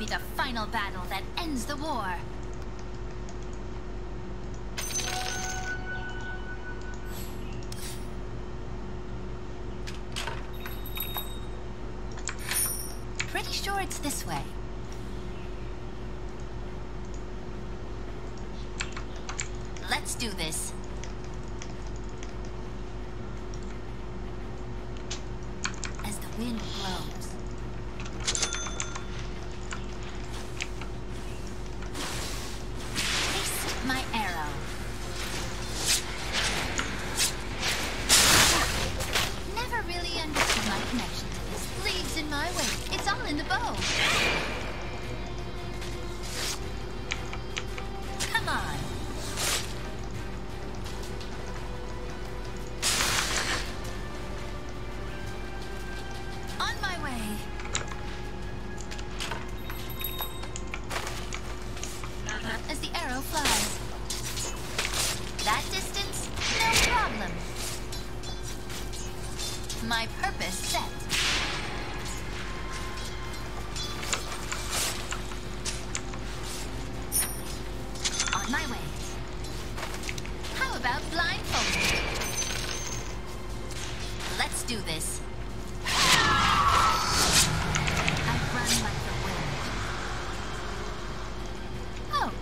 be the final battle that ends the war. Pretty sure it's this way. Let's do this. As the wind blows. Taste my arrow. Never really understood my connection to this. Leaves in my way. It's all in the bow. Come on. On my way. As the arrow flies. That distance, no problem. My purpose set. On my way. How about blindfolded? Let's do this. I run like the wind. Oh.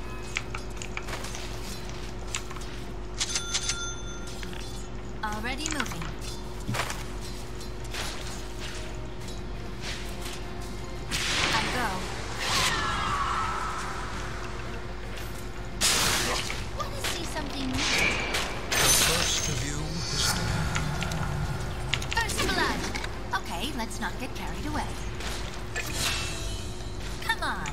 Already moving. I go. Want to see something new? First of you is First blood. Okay, let's not get carried away. Come on.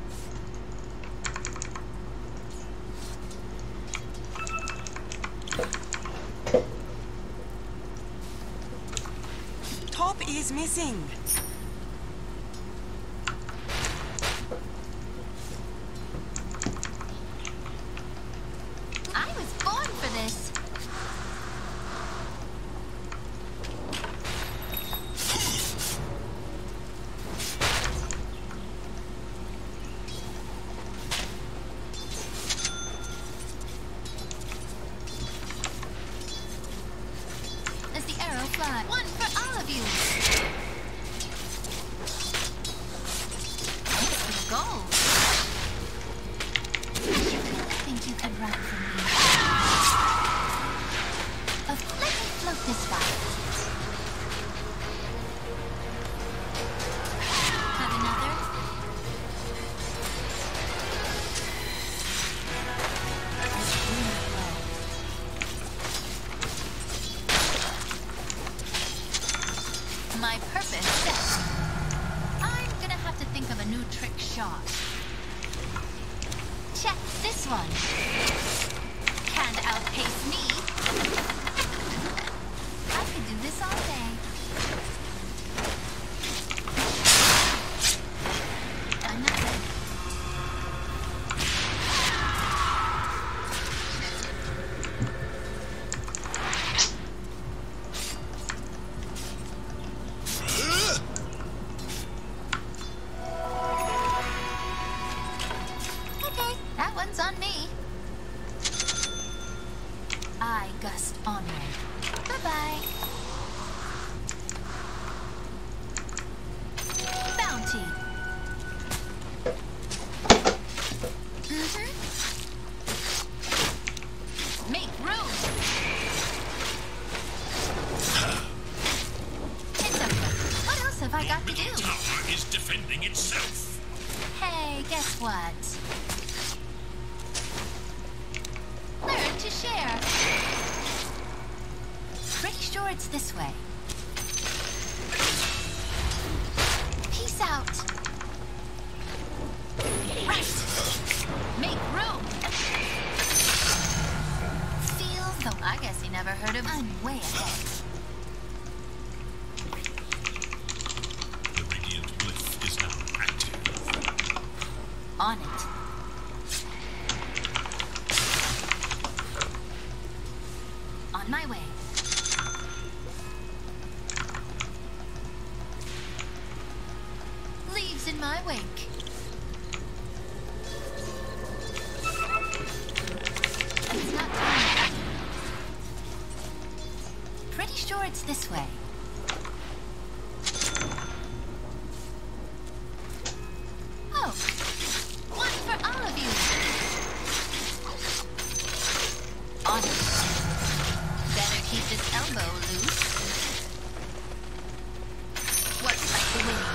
Top is missing. I was born for this. As the arrow flies. One for all of you. Thanks for the gold. I think you can run from me. Let me float this guy. Have another? As the wind blows. My purpose set. I'm gonna have to think of a new trick shot. Check this one. Can't outpace me. I could do this all day. I'm not ready. Okay, that one's on me. I gust onward. Bye-bye. Bounty. Make room. It's okay. What else have I got to do? tower is defending itself. Hey, guess what? Learn to share. Pretty sure it's this way. Peace out. Right. Make room. Feel though I guess he never heard of. I'm way ahead. The radiant glyph is now active. On it. On my way. Leaves in my wake. this way. Oh, one for all of you. On it. Better keep this elbow loose. What's like the wind?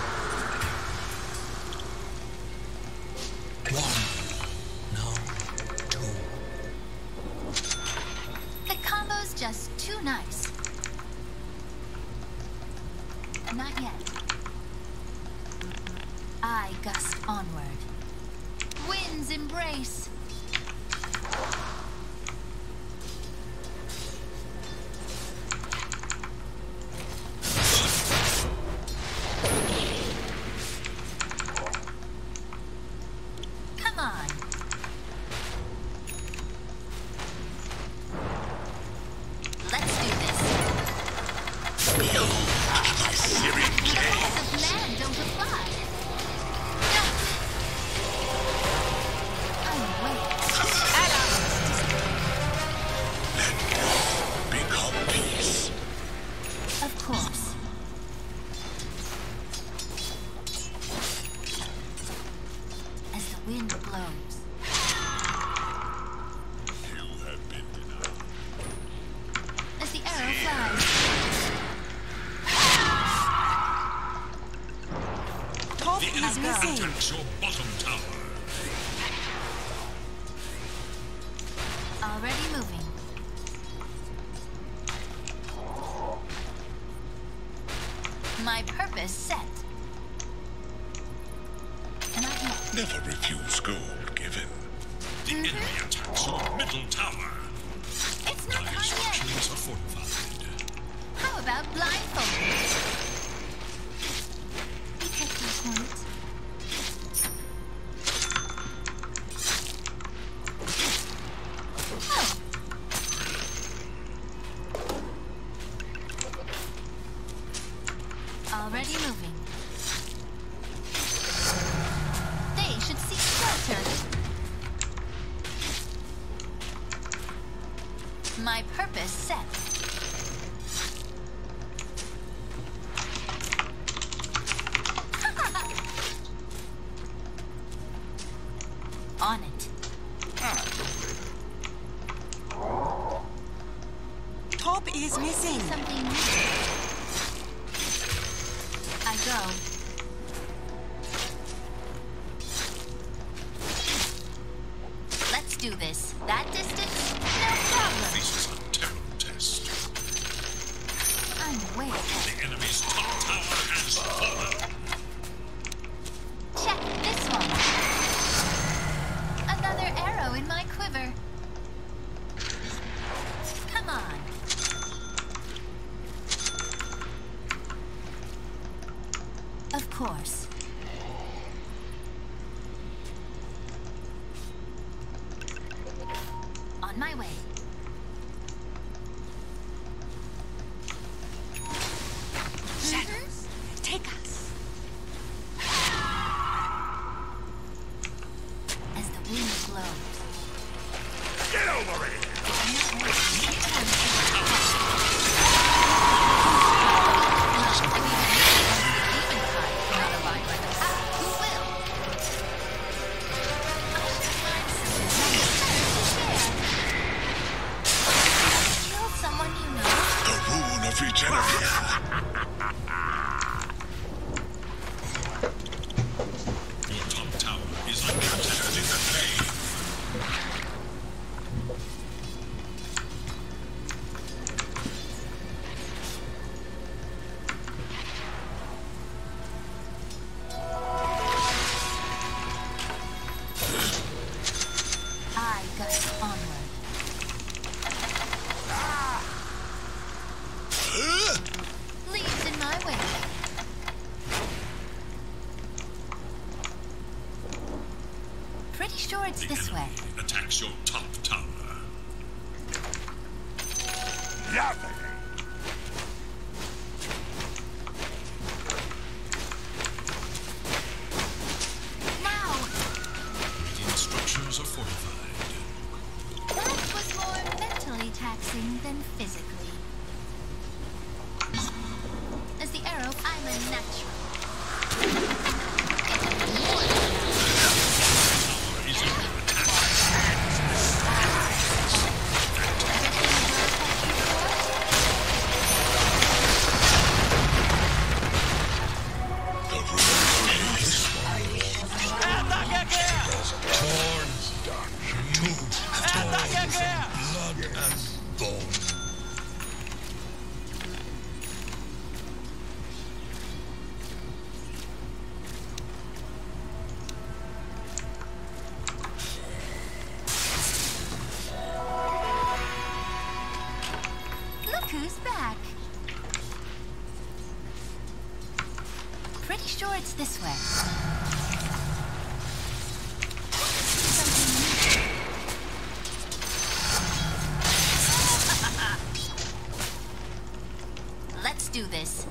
One. No. Two. The combo's just too nice. Not yet. I gust onward. Wind's embrace. Come on. Let's do this. Laws of land don't apply. No. I'm awake. Become peace. Of course. As the wind blows. You have been denied. As the arrow flies. Top The is enemy missing. attacks your bottom tower. Already moving. My purpose set. Not yet. Never refuse gold given. The enemy attacks your middle tower. It's not My time yet. structures are fortified. How about blindfolded? We take your point. Oh. Already moving. They should seek shelter. My purpose set. On it. Top is missing. Something new. I go. Let's do this. That distance? No problem. This is a terrible test. I'm way ahead. The enemy's top tower has fallen. Check this one. Another arrow in my quiver. Come on. Of course. On my way. Shadows, take us. As the wind blows. Get over it! The rune of regeneration. Your top tower is under attack in the grave. I gust onward. Leaves in my way. Pretty sure it's this way. Attacks your top tower. Now! Radiant structures are fortified. That was more mentally taxing than physically. sure it's this way. Let's do this.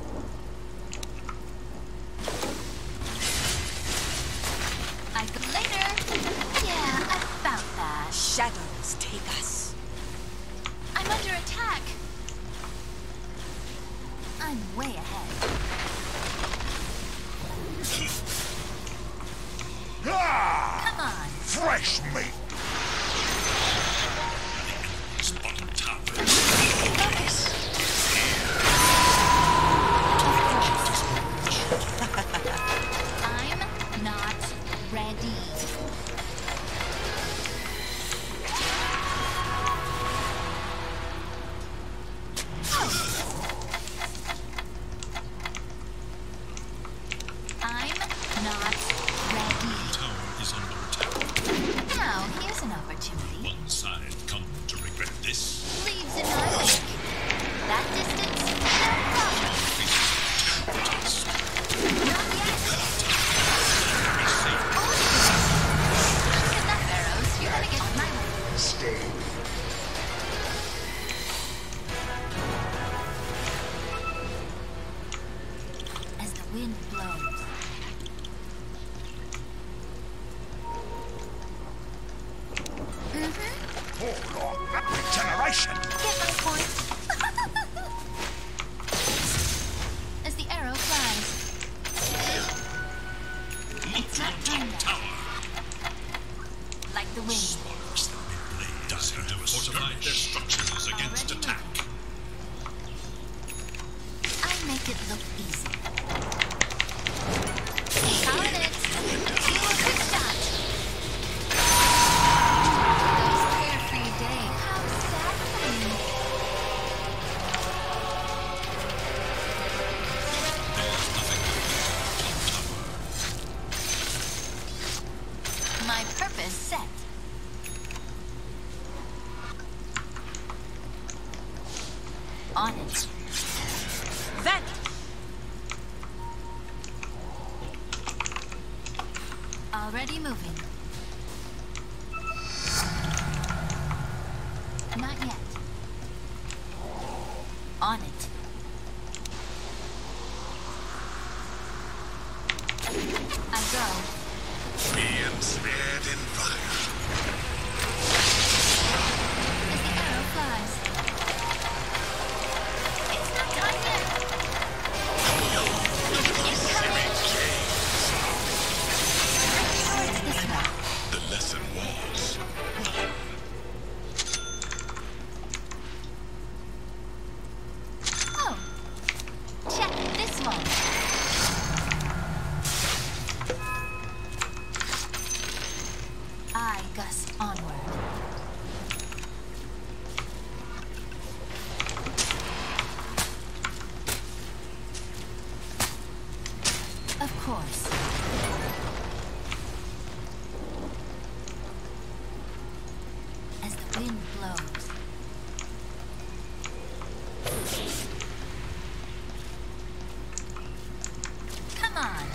I go later. Yeah, about that. Shadows take us. I'm under attack. I'm way ahead. Come on. Fresh meat! Spotted tower. I'm not ready. I'm not ready. Tower is under attack. Now, here's an opportunity. One side come to regret this. Leaves in my wake. That distance, no problem. Faces Not yet. Enough arrows, you're gonna get on my way. stay. As the wind blows. Hold on, that regeneration! Get my point. As the arrow flies. It's not time yet. Tower! Like the wind. Sparks that may blaze. Does have to fortify their structures against Already attack. I make it look easy. Calling it. Do a quick shot. Those carefree day. How satisfying. There's nothing top tower. My purpose set. On it. Then Already moving. Not yet. On it. I go. Be ensnared in fire. As the arrow flies. It's not time yet. It's coming. Towards this way. The lesson was Oh. Check this one. I gust onward. Of course. As the wind blows. Come on.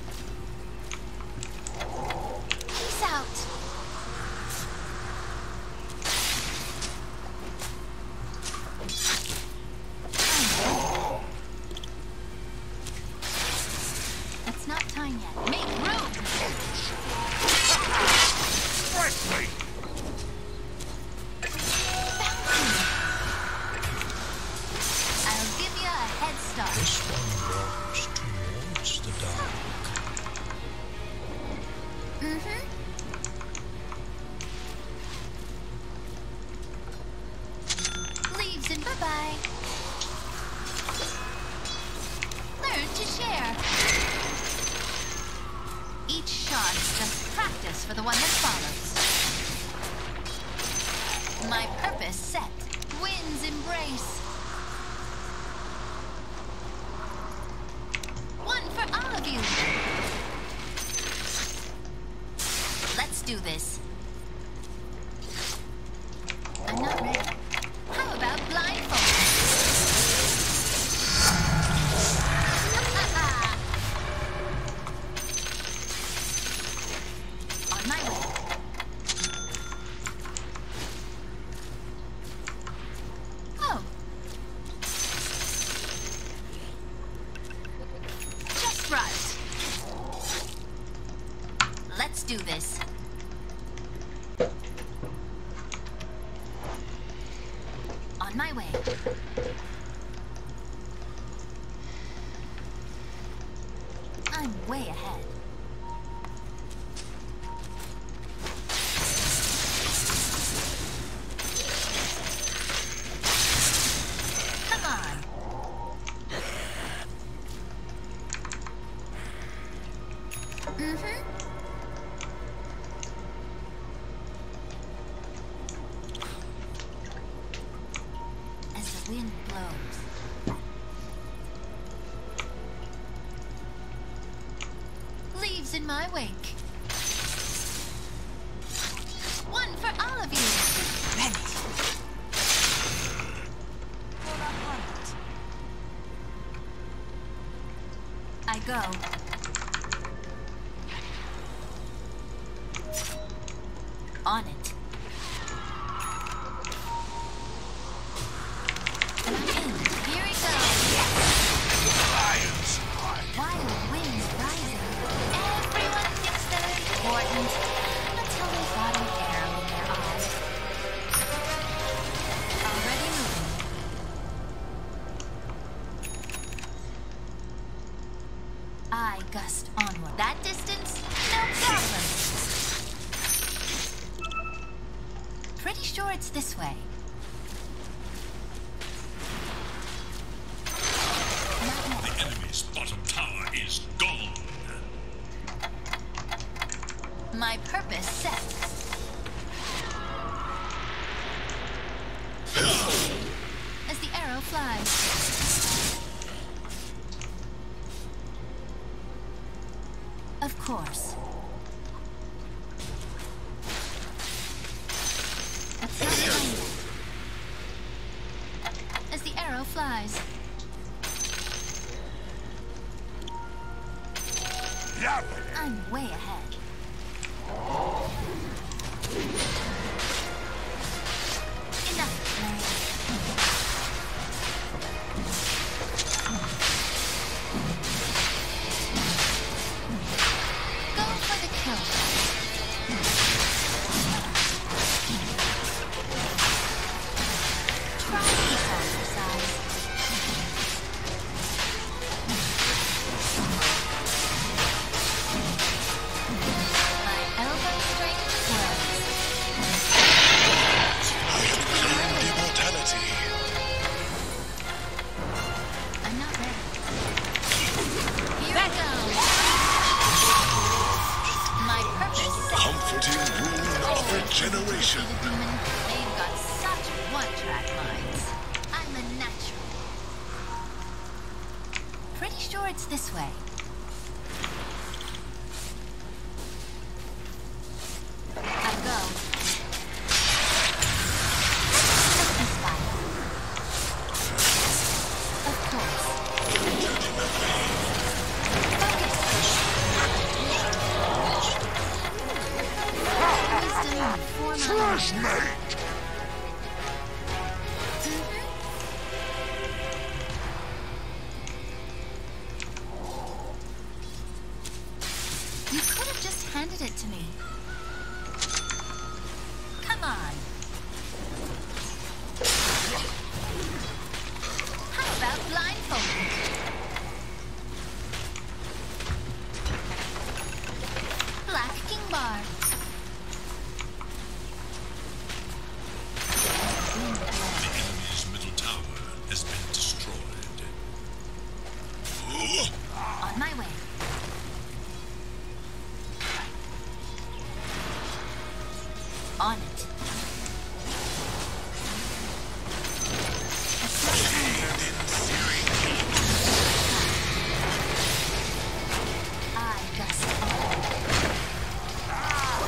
Peace out. It's not time yet. Make room. fresh meat! I'll give you a head start. This one goes towards the dark. Leaves and bye-bye. Learn to share. Each shot is just practice for the one that follows. My purpose set. Wind's embrace. One for all of you. Let's do this. I'm not ready. How about blindfold? do this. On my way. I'm way ahead. Come on. As the wind blows. Leaves in my wake. One for all of you. Ready. For our heart. I go. On it. And I'm in. Here we go. Lion's heart. Wild winds rising. Everyone thinks they're important until they've got an arrow in their eye. Already moving. I gust onward. That distance? No problem. Pretty sure it's this way. Not yet. The enemy's bottom tower is gone. My purpose set. As the arrow flies. Of course. That's not behind it. As the arrow flies. I'm way ahead. Enough playing. Go for the kill. Try this on your side. My elbow strength works. I have claimed immortality. I'm not ready. Here we go. My purpose set. Comforting rune of regeneration. The demon, they've got such one-track minds. I'm a natural. Pretty sure it's this way. I go. This fire. Of course. Wisdom for my Mate! You could have just handed it to me. Come on. How about blindfolded? Black King Bar. The enemy's middle tower has been destroyed. On my way. On it. I gust on.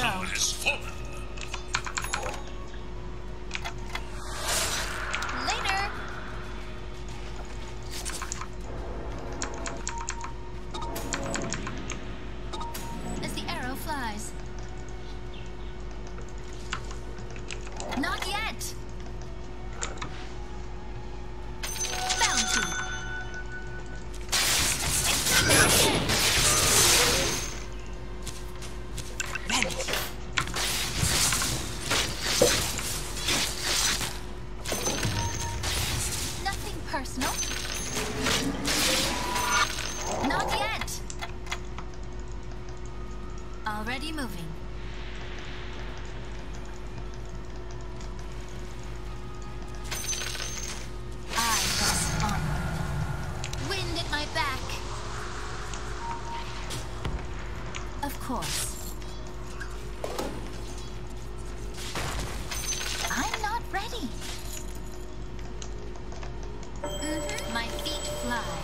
tower has fallen. Later. As the arrow flies. Not yet. Bounty. Remedy. Nothing personal. Not yet. Already moving. I press onward. Wind at my back. Of course. I'm not ready. My feet fly.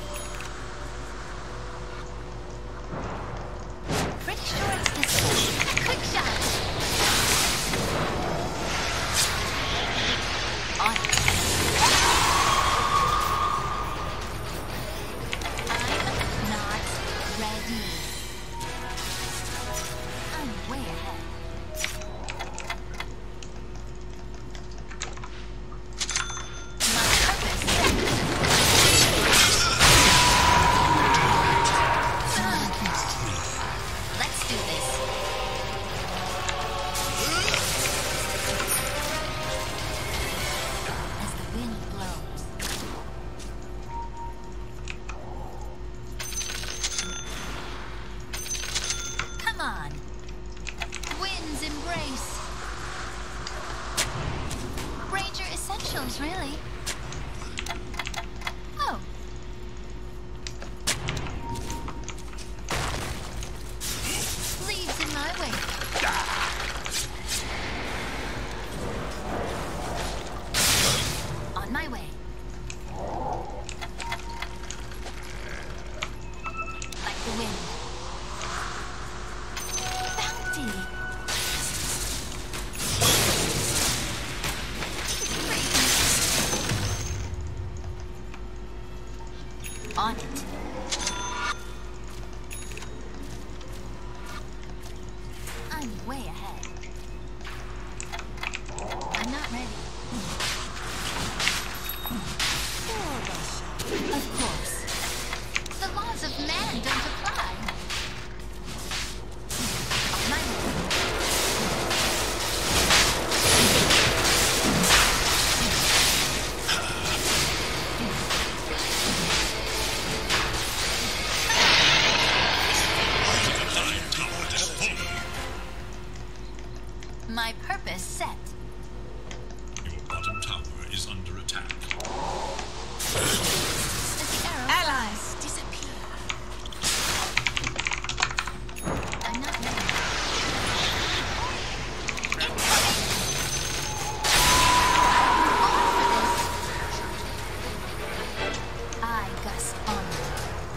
Pretty sure it's this way. Quick shot. On it. I'm not ready. I'm way ahead. My purpose let's do this. As the wind blows. Come on. Wind's embrace. Ranger Essentials, really. Oh. Leaves in my way. On my way. Like the wind. Bounty. On it. I'm way ahead. I'm not ready. Of course. The laws of man don't apply. On my way. The tower has fallen. My purpose set. Your bottom tower is under attack. As the arrow Allies disappear. I'm not ready. Incoming! On for this. I gust onward.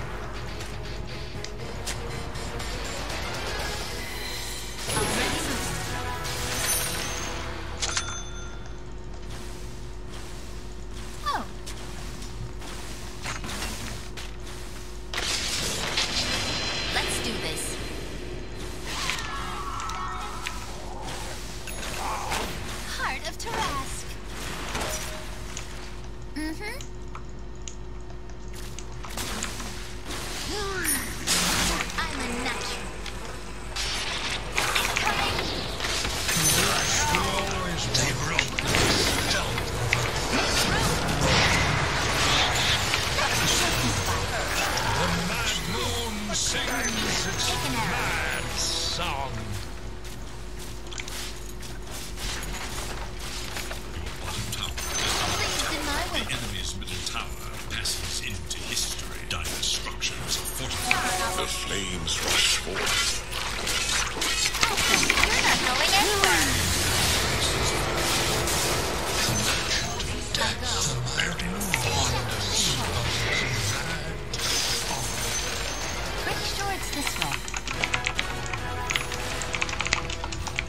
Already moving. Oh. Let's do this. Heart of Tarask. I'm a natural. Incoming. They broke the mad moon sings its Take an arrow. mad song. Your bottom tower is Leaves in my the way. enemy's middle tower passes into history. Dire structures are fortified. The flames rush forth. You're not going anywhere. I go. Pretty sure it's this way.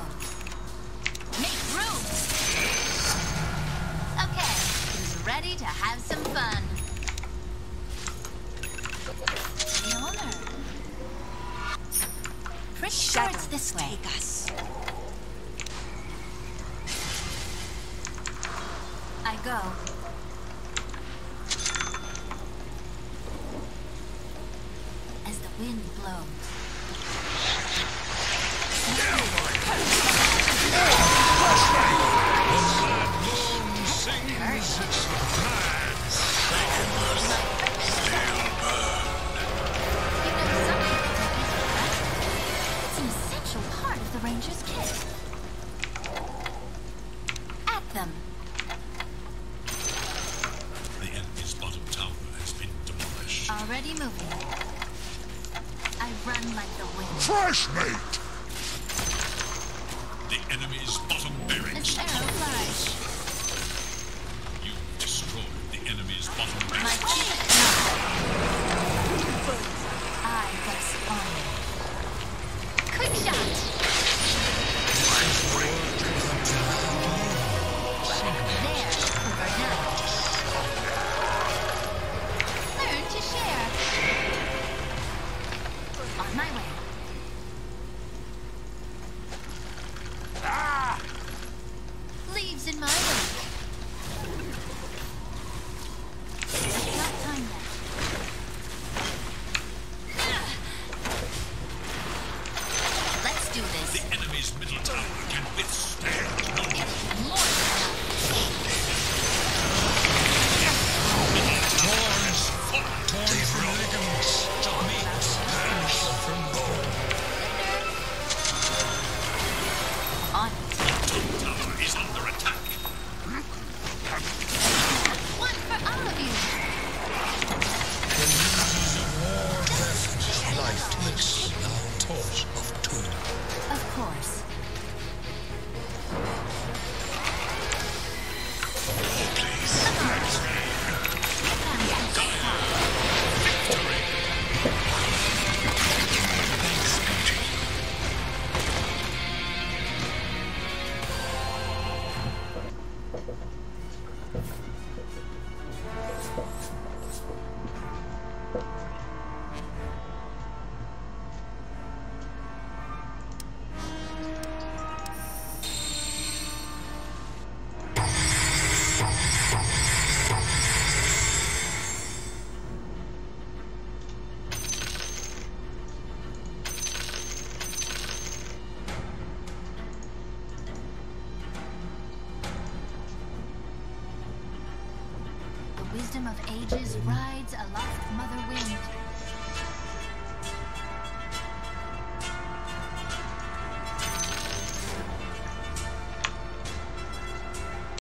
Make room! Okay, who's ready to have some fun? The owner. Pretty sure it's this way. Take us. I go. As the wind blows. Moon sings its mad It's an essential part of the Ranger's kit. At them. The enemy's bottom tower has been demolished. Already moving. I run like the wind. Fresh mate! The enemy's bottom barracks. An arrow flies. You destroyed the enemy's bottom My barracks. feet. I was on. Quick shot. There, for now. Learn to share. On my way. Leaves in my wake. I've got time left. Let's do this. The enemy's middle tower can withstand no more. More torn from ligaments, meat, and from bone. on it. Top tower is under attack. One for all of you. Life takes now torch of two. Of course. The wisdom of ages rides aloft Mother Wind.